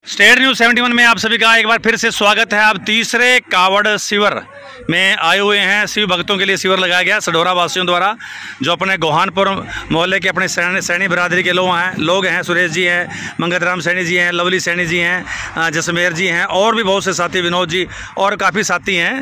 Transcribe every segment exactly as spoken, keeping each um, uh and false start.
State news इकहत्तर में आप सभी का एक बार फिर से स्वागत है। अब तीसरे कावड़ शिविर में आए हुए हैं। शिव भक्तों के लिए शिविर लगाया गया सडोरा वासियों द्वारा, जो अपने गोहानपुर मोहल्ले के अपने सैनी सैनी बिरादरी के लोग हैं लोग हैं सुरेश जी हैं, मंगतराम सैनी जी हैं, लवली सैनी जी हैं, जसमेर जी हैं और भी बहुत से साथी, विनोद जी और काफ़ी साथी हैं।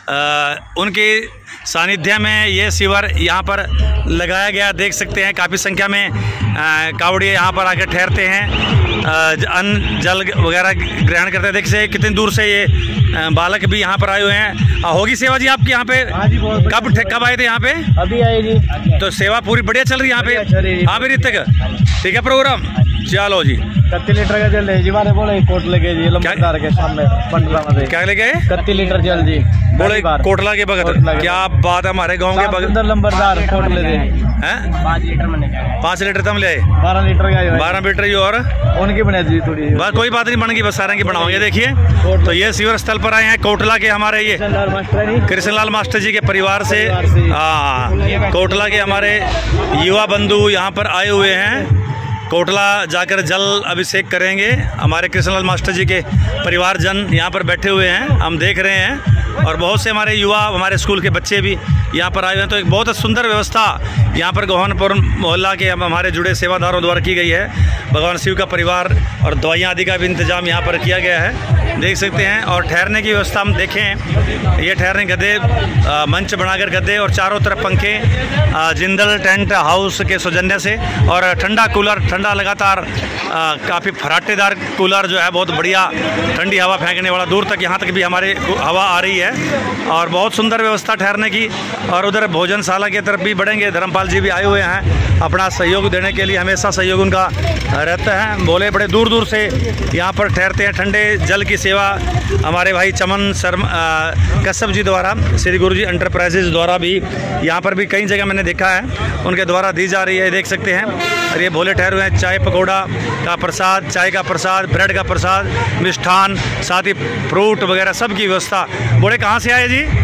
उनके सानिध्य में ये शिविर यहाँ पर लगाया गया। देख सकते हैं काफ़ी संख्या में कावड़िए यहाँ पर आकर ठहरते हैं, अन्न जल वगैरह ग्रहण करते हैं। देख से कितनी दूर से ये बालक भी यहाँ पर आए हुए हैं। होगी सेवा जी आपके यहाँ पे? कब कब आए थे यहाँ पे? अभी आए जी। तो सेवा पूरी बढ़िया चल रही है यहाँ पे? हाँ भी तक ठीक है प्रोग्राम। चलो जी। कत्ती लीटर का जल है जी, बारे बोले कोट लगे जी लंबरदार के सामने पंडरा। क्या लेके? कत्ती लीटर जल जी, बोले कोटला के बगत। क्या बात है, हमारे गांव के बगत लंबरदार कोट ले दे हैं। पाँच लीटर मैंने पाँच लीटर तम ले बारह लीटर का बारह लीटर ही और उनकी बना जी थोड़ी। बस कोई बात नहीं, बन गई, बस सारे की बनाओगे। देखिए तो ये शिविर स्थल पर आए हैं कोटला के हमारे ये कृष्णलाल मास्टर जी के परिवार से। हाँ, कोटला के हमारे युवा बंधु यहाँ पर आए हुए हैं। कोटला जाकर जल अभिषेक करेंगे। हमारे कृष्णलाल मास्टर जी के परिवारजन यहाँ पर बैठे हुए हैं, हम देख रहे हैं। और बहुत से हमारे युवा, हमारे स्कूल के बच्चे भी यहाँ पर आए हुए हैं। तो एक बहुत सुंदर व्यवस्था यहाँ पर गोहानपुर मोहल्ला के हमारे जुड़े सेवादारों द्वारा की गई है। भगवान शिव का परिवार और दवाइयाँ आदि का भी इंतजाम यहाँ पर किया गया है, देख सकते हैं। और ठहरने की व्यवस्था हम देखें, ये ठहरने गद्दे, मंच बनाकर गद्दे और चारों तरफ पंखे, जिंदल टेंट हाउस के सौजन्य से, और ठंडा कूलर, ठंडा लगातार काफ़ी फराटेदार कूलर जो है, बहुत बढ़िया ठंडी हवा फेंकने वाला, दूर तक यहाँ तक भी हमारे हवा आ रही है। और बहुत सुंदर व्यवस्था ठहरने की। और उधर भोजनशाला की तरफ भी बढ़ेंगे। धर्मपाल जी भी आए हुए हैं अपना सहयोग देने के लिए, हमेशा सहयोग उनका रहता है। बोले बड़े दूर दूर से यहाँ पर ठहरते हैं। ठंडे जल की सेवा हमारे भाई चमन शर्मा कश्यप जी द्वारा, श्री गुरु जी एंटरप्राइजेज द्वारा भी यहाँ पर भी कई जगह मैंने देखा है उनके द्वारा दी जा रही है, देख सकते हैं। और ये भोले ठहरे हुए हैं। चाय पकौड़ा का प्रसाद, चाय का प्रसाद, ब्रेड का प्रसाद, मिष्ठान, साथ ही फ्रूट वगैरह सब की व्यवस्था। बोले कहाँ से आए जी?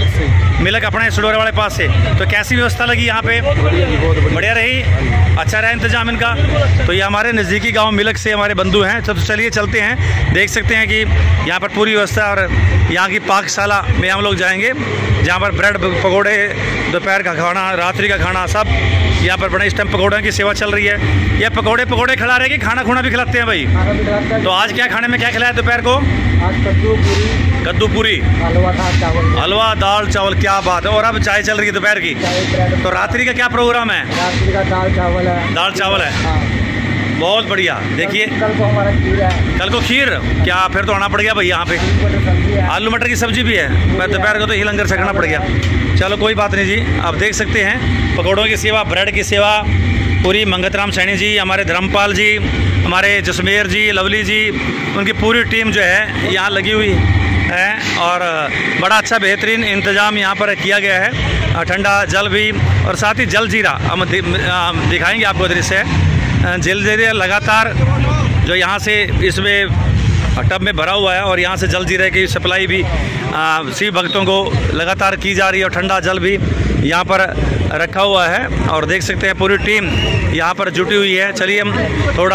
मिलक अपने सडोरे वाले पास से। तो कैसी व्यवस्था लगी यहाँ पे? बढ़िया रही, अच्छा रहा इंतजाम इनका। तो ये हमारे नज़दीकी गांव मिलक से हमारे बंधु हैं। तो चलिए चलते हैं, देख सकते हैं कि यहाँ पर पूरी व्यवस्था। और यहाँ की पाकशाला में हम लोग जाएंगे, जहाँ पर ब्रेड पकौड़े, दोपहर का खाना, रात्रि का खाना, सब यहाँ पर बड़े इस टाइम पकौड़ों की सेवा चल रही है। ये पकौड़े पकौड़े खिला रहे हैं कि खाना खुना भी खिलाते हैं भाई? तो आज क्या खाने में क्या खिलाया दोपहर को? कद्दू पूरी, कद्दू पूरी, हलवा चावल, हलवा दाल चावल। क्या बात है। और अब चाय चल रही है दोपहर की। तो रात्रि का क्या प्रोग्राम है? रात्रि का दाल चावल है। दाल चावल है, बहुत बढ़िया। देखिए कल को हमारा खीर है। कल को खीर? क्या फिर तो आना पड़ गया भाई यहाँ पे। आलू मटर की सब्जी भी है। मैं दोपहर को तो ही लंगर छकना पड़ गया। चलो कोई बात नहीं जी। आप देख सकते हैं पकौड़ों की सेवा, ब्रेड की सेवा पूरी। मंगतराम सैनी जी, हमारे धर्मपाल जी, हमारे जसमेर जी, लवली जी, उनकी पूरी टीम जो है यहाँ लगी हुई है। और बड़ा अच्छा बेहतरीन इंतज़ाम यहाँ पर किया गया है। ठंडा जल भी, और साथ ही जल जीरा हम दिखाएंगे आपको दृश्य। जल जीरा लगातार जो यहाँ से इसमें टब में भरा हुआ है, और यहाँ से जल जीरे की सप्लाई भी शिव भक्तों को लगातार की जा रही है। और ठंडा जल भी यहाँ पर रखा हुआ है, और देख सकते हैं पूरी टीम यहाँ पर जुटी हुई है। चलिए हम थोड़ा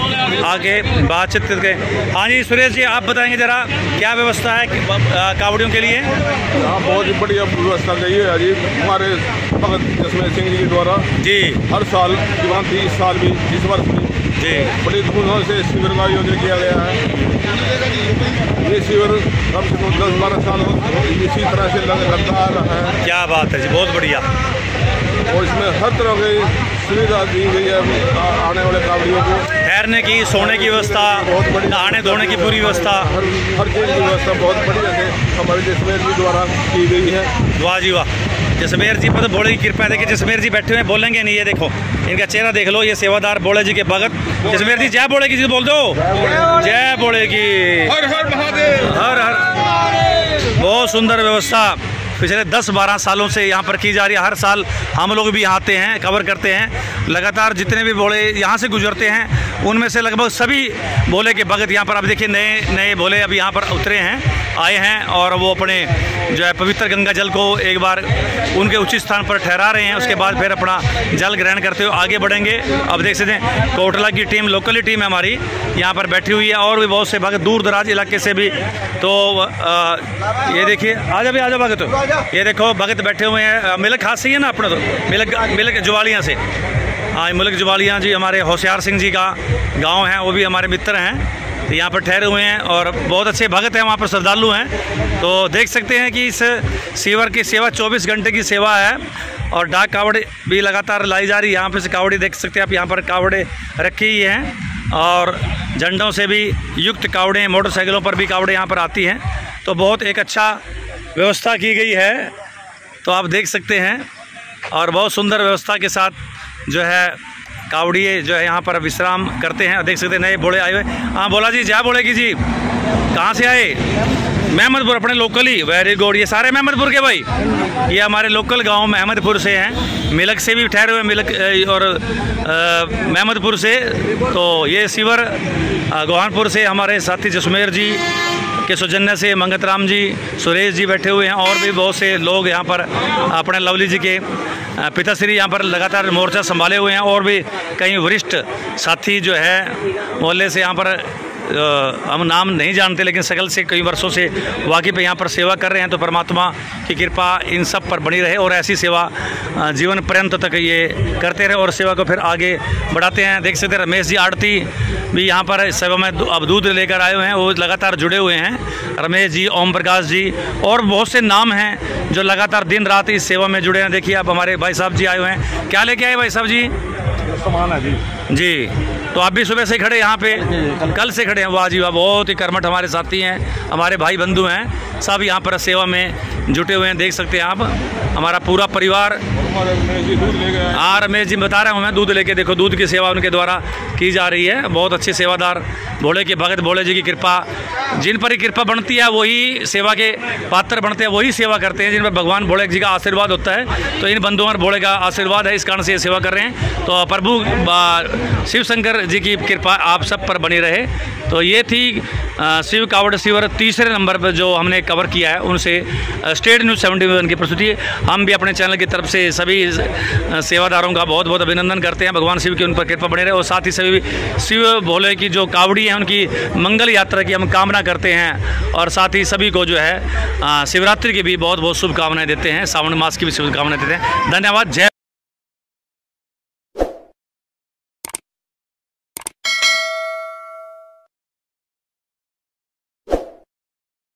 आगे बातचीत करके। हाँ जी सुरेश जी, आप बताएंगे ज़रा क्या व्यवस्था है कावड़ियों के लिए? हाँ, बहुत ही बढ़िया व्यवस्था गई है जी हमारे भगत जसमेर सिंह जी के द्वारा जी। हर साल की भांति इस साल भी, इस वर्ष भी जी बड़ी धूमधाम से शिविर का आयोजन किया गया है। ये शिविर कम से कम दस बारह साल इसी तरह से लगता आ रहा है। क्या बात है जी, बहुत बढ़िया। और इसमें हर तरह की सुविधा दी गई है आने वाले कावड़ियों को। ठहरने की, सोने की व्यवस्था, बहुत बढ़िया, नहाने धोने की पूरी व्यवस्था, हर हर चीज़ की व्यवस्था बहुत बढ़िया से हमारे जसमेर जी द्वारा की गई है। वाह जी वाह। जसमेर जी पर तो भोले की कृपा है। देखिए जसमेर जी बैठे हुए, बोलेंगे नहीं, ये देखो इनका चेहरा देख लो। ये सेवादार भोले जी के भगत जसमेर जी। जय भोले की जी बोल दो, जय भोले की, हर हर महादेव, हर हर। बहुत सुंदर व्यवस्था पिछले दस बारह सालों से यहाँ पर की जा रही है। हर साल हम लोग भी यहाँ आते हैं, कवर करते हैं। लगातार जितने भी भोले यहाँ से गुजरते हैं, उनमें से लगभग सभी भोले के भगत यहाँ पर, अब देखिए नए नए भोले अभी यहाँ पर उतरे हैं। आए हैं और वो अपने जो है पवित्र गंगा जल को एक बार उनके उचित स्थान पर ठहरा रहे हैं। उसके बाद फिर अपना जल ग्रहण करते हुए आगे बढ़ेंगे। अब देख सकते हैं कोटला की टीम, लोकली टीम है हमारी, यहाँ पर बैठी हुई है और भी बहुत से भगत दूर दराज इलाके से भी। तो आ, ये देखिए, आ जाओ आ जाओ भगत, ये देखो भगत बैठे हुए हैं। मिलक हाथ से ही है ना अपना, तो मिलक मिलक जुवालियाँ से, हाँ मिलक जुवालियाँ जी हमारे होशियार सिंह जी का गाँव है, वो भी हमारे मित्र हैं। तो यहाँ पर ठहरे हुए हैं और बहुत अच्छे भगत हैं, वहाँ पर श्रद्धालु हैं। तो देख सकते हैं कि इस सीवर की सेवा चौबीस घंटे की सेवा है और डाक कावड़े भी लगातार लाई जा रही है। यहाँ पर से कावड़े देख सकते हैं आप, यहाँ पर कावड़े रखी ही हैं और झंडों से भी युक्त कावड़े, मोटरसाइकिलों पर भी कावड़े यहाँ पर आती हैं। तो बहुत एक अच्छा व्यवस्था की गई है, तो आप देख सकते हैं और बहुत सुंदर व्यवस्था के साथ जो है कावड़िए जो है यहाँ पर विश्राम करते हैं। देख सकते हैं नए बोले आए हुए। हाँ बोला जी, जय बोले की जी, कहाँ से आए? महमदपुर, अपने लोकल ही, वेरी गुड। ये सारे महमदपुर के भाई, ये हमारे लोकल गांव महमदपुर से हैं। मिलक से भी ठहरे हुए, मिलक और महमदपुर से। तो ये शिवर गोहानपुर से हमारे साथी जसमेर जी के सौजन्य से मंगत राम जी, सुरेश जी बैठे हुए हैं और भी बहुत से लोग यहाँ पर अपने लवली जी के पिताश्री यहाँ पर लगातार मोर्चा संभाले हुए हैं और भी कई वरिष्ठ साथी जो है मोहल्ले से यहाँ पर आ, हम नाम नहीं जानते लेकिन सकल से कई वर्षों से वाकिफ़ यहाँ पर सेवा कर रहे हैं। तो परमात्मा की कृपा इन सब पर बनी रहे और ऐसी सेवा जीवन पर्यंत तक ये करते रहे और सेवा को फिर आगे बढ़ाते हैं। देख सकते हैं रमेश जी आड़ती भी यहाँ पर सेवा में अब दूध लेकर आए हुए हैं, वो लगातार जुड़े हुए हैं। रमेश जी, ओम प्रकाश जी और बहुत से नाम हैं जो लगातार दिन रात इस सेवा में जुड़े हैं। देखिए आप हमारे भाई साहब जी आए हुए हैं, क्या लेके आए भाई साहब जी? सामान है जी। जी, तो आप भी सुबह से खड़े यहाँ पे, कल से खड़े हैं? वाह जी वाह, बहुत ही कर्मठ हमारे साथी हैं, हमारे भाई बंधु हैं, सब यहाँ पर सेवा में जुटे हुए हैं। देख सकते हैं आप हमारा पूरा परिवार। हाँ रमेश जी बता रहा हूँ मैं, दूध लेके देखो, दूध की सेवा उनके द्वारा की जा रही है। बहुत अच्छे सेवादार, भोले के भगत, भोले जी की कृपा, जिन पर ही कृपा बनती है वही सेवा के पात्र बनते हैं, वही सेवा करते हैं जिन पर भगवान भोले जी का आशीर्वाद होता है। तो इन बंधुओं पर भोले का आशीर्वाद है, इस कारण से ये सेवा कर रहे हैं। तो प्रभु शिव शंकर जी की कृपा आप सब पर बनी रहे। तो ये थी शिव कावड़ शिवर तीसरे नंबर पर जो हमने कवर किया है, उनसे स्टेट न्यूज़ सेवेंटी वन की प्रस्तुति। हम भी अपने चैनल की तरफ से सभी सेवादारों का बहुत बहुत अभिनंदन करते हैं। भगवान शिव की उन पर कृपा बने रहे और साथ ही सभी शिव भोले की जो कावड़ी हैं उनकी मंगल यात्रा की हम कामना करते हैं और साथ ही सभी को जो है शिवरात्रि की भी बहुत बहुत शुभकामनाएं देते हैं, सावन मास की भी शुभकामनाएं देते हैं। धन्यवाद। जय